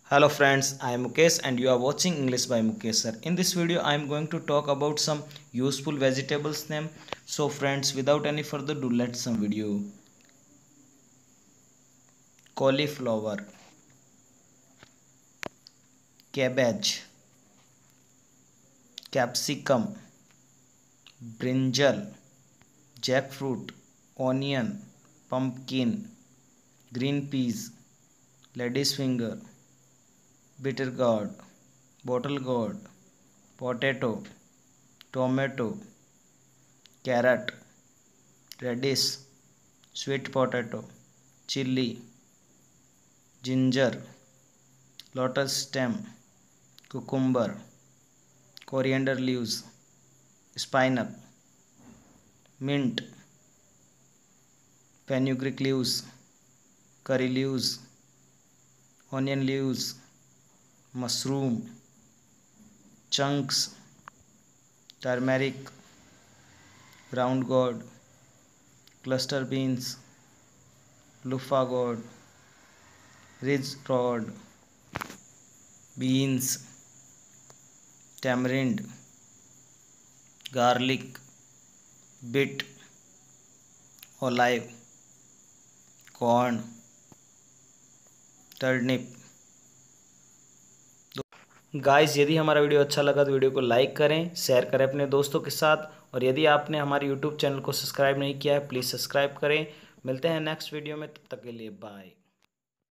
Hello friends, I am Mukesh and you are watching English by Mukesh sir. In this video I am going to talk about some useful vegetables name. So friends, without any further ado, let's some video. Cauliflower, cabbage, capsicum, brinjal, jackfruit, onion, pumpkin, green peas, lady's finger, bitter gourd, bottle gourd, potato, tomato, carrot, radish, sweet potato, chili, ginger, lotus stem, cucumber, coriander leaves, spinach, mint, fenugreek leaves, curry leaves, onion leaves, mushroom, chunks, turmeric, ground gourd, cluster beans, loofah gourd, ridge rod, beans, tamarind, garlic, beet, olive, corn, turnip. Guys, यदि हमारा video अच्छा लगा तो video को like करें, share करें अपने दोस्तों के साथ। और यदि आपने हमारे यूट्यूब चैनल को सब्सक्राइब नहीं किया है, प्लीज़ सब्सक्राइब करें। मिलते हैं नेक्स्ट वीडियो में, तब तक के लिए बाय।